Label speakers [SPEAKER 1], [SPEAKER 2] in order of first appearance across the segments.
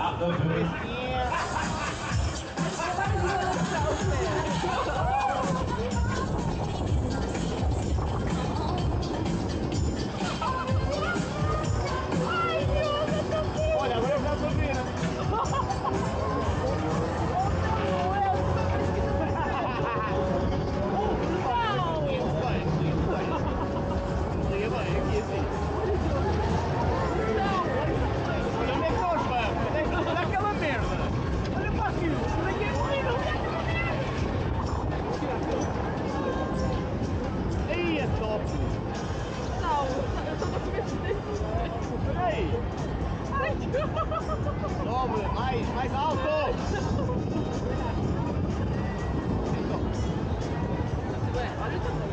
[SPEAKER 1] Olha, agora eu já tô vendo. Sobe, mais alto!
[SPEAKER 2] Olha o tamanho.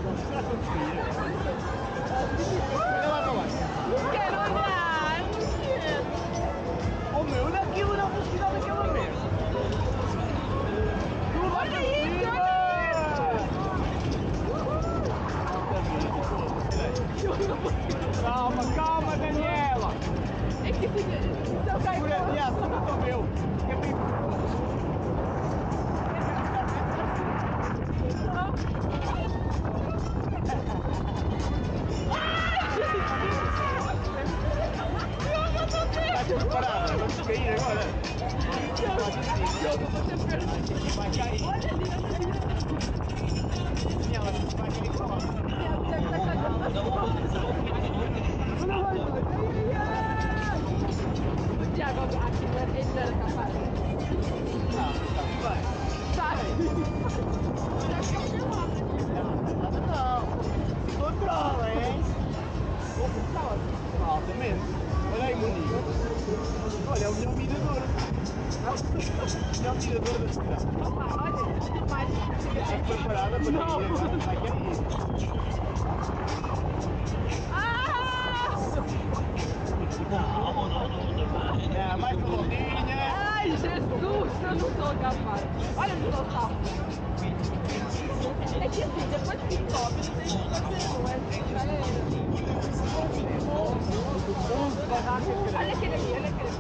[SPEAKER 1] Olha lá pra lá.
[SPEAKER 2] Não quero olhar, não quero.
[SPEAKER 1] Oh meu, naquilo na velocidade daquela merda!
[SPEAKER 2] Olha isso,
[SPEAKER 1] Calma, calma, Daniela!
[SPEAKER 2] É que fica... Então cai
[SPEAKER 1] Por aqui, assume o meu! É bem... Está tudo parado, vamos cair agora! Vai cair! Daniela, vai cair só!
[SPEAKER 2] Tiago, aqui não era capaz.
[SPEAKER 1] Não, vai!
[SPEAKER 2] Sai!
[SPEAKER 1] Não! Controla, hein? Altamente! Olha aí, Monique! Olha, é o melhor mirador! O melhor mirador da cidade!
[SPEAKER 2] Olha, mais.
[SPEAKER 1] Estás preparada para cair? Vai cair! Não, mais uma voltinha!
[SPEAKER 2] Ai, Jesus, eu não sou capaz. Olha o dinossauro. É que assim, depois que sobe, não tem o que fazer, não é? Olha aquele ali, olha aquele ali.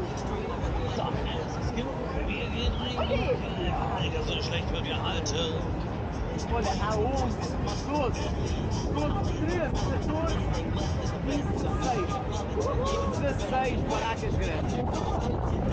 [SPEAKER 3] So schlecht wird mir halten.
[SPEAKER 1] Olha, aonde? Todos! Todos! 13, 14, 16! 16 barracas grandes!